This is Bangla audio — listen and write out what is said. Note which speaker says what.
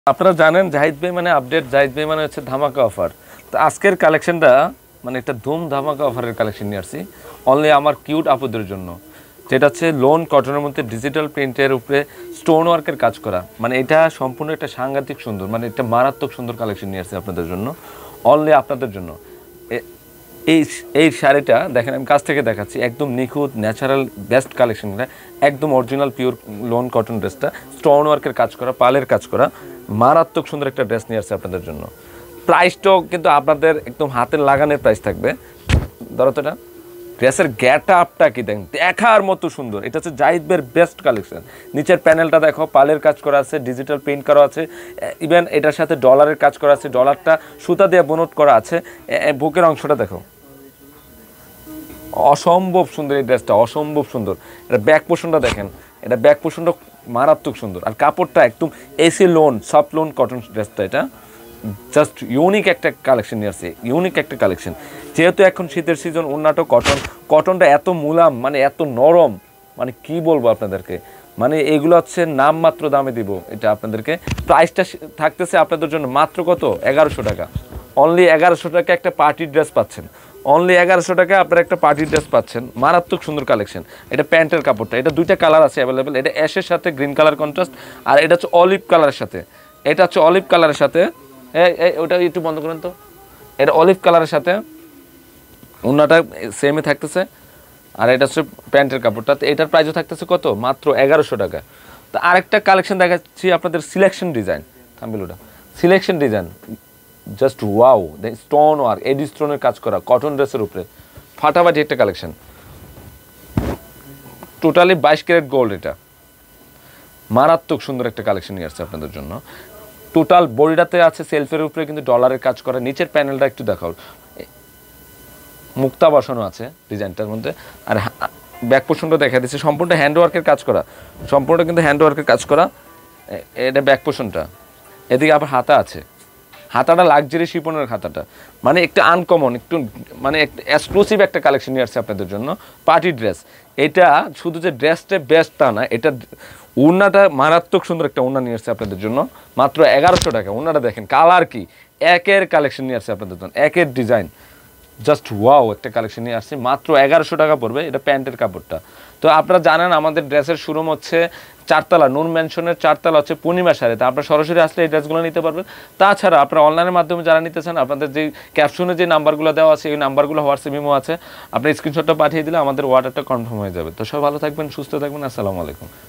Speaker 1: আপনারা জানেন জাহিদ ভাই মানে আপডেট, জাহিদ ভাই মানে হচ্ছে ধামাকা অফার। তো আজকের কালেকশনটা মানে একটা ধুম ধামাকা অফারের কালেকশন নিয়ে আসছি অনলি আমার কিউট আপুদের জন্য, যেটা হচ্ছে লোন কটনের মধ্যে ডিজিটাল প্রিন্টের উপরে স্টোন ওয়ার্কের কাজ করা। মানে এটা সম্পূর্ণ একটা সাংঘাতিক সুন্দর, মানে একটা মারাত্মক সুন্দর কালেকশন নিয়ে আসছি আপনাদের জন্য, অনলি আপনাদের জন্য। এই এই শাড়িটা দেখেন, আমি কাছ থেকে দেখাচ্ছি, একদম নিখুঁত ন্যাচারাল বেস্ট কালেকশনটা, একদম অরিজিনাল পিওর লোন কটন ড্রেসটা, স্টোন ওয়ার্কের কাজ করা, পালের কাজ করা, মারাত্মক সুন্দর একটা ড্রেস নিয়ে আসছে আপনাদের জন্য। প্রাইসটাও কিন্তু আপনাদের একদম হাতের লাগানোর প্রাইস থাকবে। ধরো তো এটা ড্রেসের গেট আপটা কি দেখেন, দেখার মতো সুন্দর। এটা হচ্ছে জাহিদ ভাইয়ের বেস্ট কালেকশন। নিচের প্যানেলটা দেখো, পালের কাজ করা আছে, ডিজিটাল প্রিন্ট করা আছে, ইভেন এটার সাথে ডলারের কাজ করা আছে, ডলারটা সুতা দিয়ে বোনট করা আছে। বুকের অংশটা দেখো, অসম্ভব সুন্দর এই ড্রেসটা, অসম্ভব সুন্দর। এটা ব্যাক পোর্শনটা দেখেন, এটা ব্যাক পোর্শনটা মারাত্মক সুন্দর। আর কাপড়টা একদম এসি লোন, সফট লোন কটন ড্রেসটা, এটা জাস্ট ইউনিক একটা কালেকশন নিয়ে আসছে, ইউনিক একটা কালেকশন। যেহেতু এখন শীতের সিজন, উন্নাটো কটন, কটনটা এত মুলাম, মানে এত নরম, মানে কি বলবো আপনাদেরকে, মানে এগুলো হচ্ছে নামমাত্র দামে দিব এটা আপনাদেরকে। প্রাইসটা থাকতেছে আপনাদের জন্য মাত্র কত, 1100 টাকা। অনলি 1100 টাকা একটা পার্টি ড্রেস পাচ্ছেন, অনলি 1100 টাকা আপনারা একটা পার্টি ড্রেস পাচ্ছেন। মারাত্মক সুন্দর কালেকশন। এটা প্যান্টের কাপড়টা, এটা দুইটা কালার আছে অ্যাভেলেবেল। এটা অ্যাশের সাথে গ্রিন কালার কন্ট্রাস্ট, আর এটা হচ্ছে অলিভ কালারের সাথে। এটা হচ্ছে অলিভ কালারের সাথে, ওটা একটু বন্ধ করেন তো। এটা অলিভ কালারের সাথে ওড়নাটা সেমই থাকতেছে, আর এটা হচ্ছে প্যান্টের কাপড়টা। তো এটার প্রাইসও থাকতেছে কত, মাত্র 1100 টাকা। তো আরেকটা কালেকশন দেখাচ্ছি আপনাদের, সিলেকশন ডিজাইন, থাম্বিলুটা selection design, just wow. Stone work, AD স্টোনের কাজ করা কটন ড্রেসের উপরে ফাটাফাটি একটা কালেকশন। Totally 22 carat gold. এটা মারাত্মক সুন্দর একটা কালেকশন নিয়ে আসছে আপনাদের জন্য। টোটাল বডিটাতে আছে সেলফের উপরে কিন্তু ডলারের কাজ করা। নিচের প্যানেলটা একটু দেখাও, মুক্তা বসানো আছে ডিজাইনটার মধ্যে। আর ব্যাক পোর্শনটা দেখা দিচ্ছে, সম্পূর্ণ হ্যান্ডওয়ার্কের কাজ করা, সম্পূর্ণ কিন্তু হ্যান্ডওয়ার্কের কাজ করা। এটা ব্যাক পোর্শনটা, এদিকে আবার হাতা আছে, হাতাটা লাক্সারি শিপনের হাতাটা, মানে একটু আনকমন, একটু মানে এক্সক্লুসিভ একটা কালেকশন নিয়ে আসছে আপনাদের জন্য, পার্টি ড্রেস। এটা শুধু যে ড্রেসটা বেস্ট তা না, এটা ওড়নাটা মারাত্মক সুন্দর একটা ওড়না নিয়ে আসছে আপনাদের জন্য, মাত্র 1100 টাকা। ওড়নাটা দেখেন, কালার কি, একের কালেকশন নিয়ে আসছে আপনাদের জন্য, একের ডিজাইন, জাস্ট ওয়াও একটা কালেকশন নিয়ে আসছি, মাত্র 1100 টাকা পড়বে। এটা প্যান্টের কাপড়টা। তো আপনারা জানেন আমাদের ড্রেসের শোরুম হচ্ছে চারতলা, নূর ম্যানশনের চারতলা হচ্ছে পূর্ণিমা শাড়িতে। আপনারা সরাসরি আসলে এই ড্রেসগুলো নিতে পারবেন। তাছাড়া আপনারা অনলাইনের মাধ্যমে যারা নিতে চান, আপনাদের যে ক্যাপশনে যে নাম্বারগুলো দেওয়া আছে, এই নাম্বারগুলো হোয়াটসঅ্যাপ ইমো আছে, আপনি স্ক্রিনশটটা পাঠিয়ে দিলে আমাদের অর্ডারটা কনফার্ম হয়ে যাবে। তো সব ভালো থাকবেন, সুস্থ থাকবেন, আসসালামু আলাইকুম।